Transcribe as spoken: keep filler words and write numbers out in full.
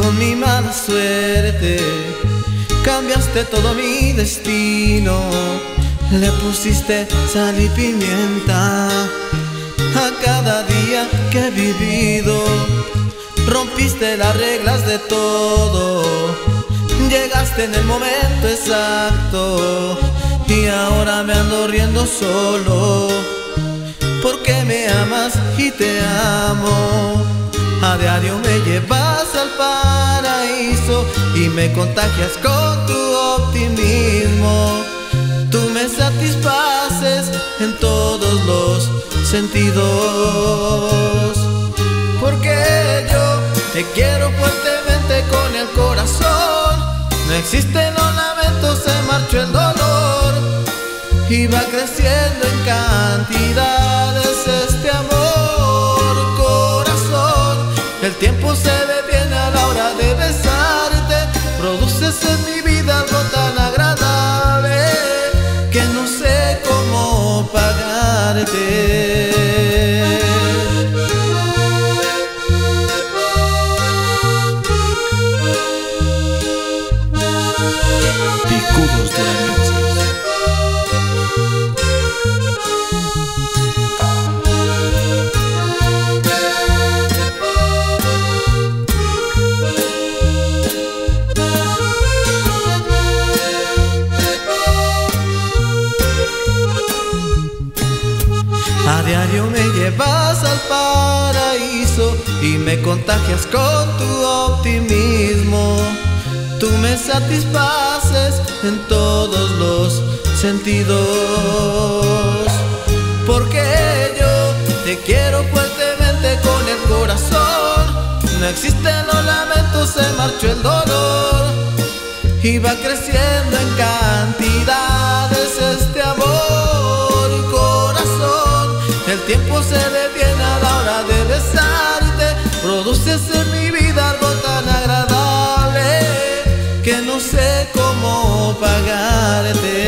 con mi mala suerte cambiaste todo mi destino. Le pusiste sal y pimienta a cada día que he vivido. Rompiste las reglas de todo, llegaste en el momento exacto y ahora me ando riendo solo porque me amas y te amo. A diario me llevas al paraíso y me contagias con tu optimismo. Tú me satisfaces en todos los sentidos, porque yo te quiero fuertemente con el corazón. No existen los lamentos, se marchó el dolor y va creciendo en cantidades este amor, corazón. El tiempo se detiene a la hora de besarte. Produces en mi vida algo tan agradable que no sé cómo pagarte. Picudos duranguenses. A diario me llevas al paraíso y me contagias con tu optimismo. Tú me satisfaces en todos los sentidos, porque yo te quiero fuertemente con el corazón. No existen los lamentos, se marchó el dolor y va creciendo en cantidades este amor, corazón. El tiempo se detiene a la hora de besarte. Produces en mi vida algo tan agradable que no sé cómo pagarte.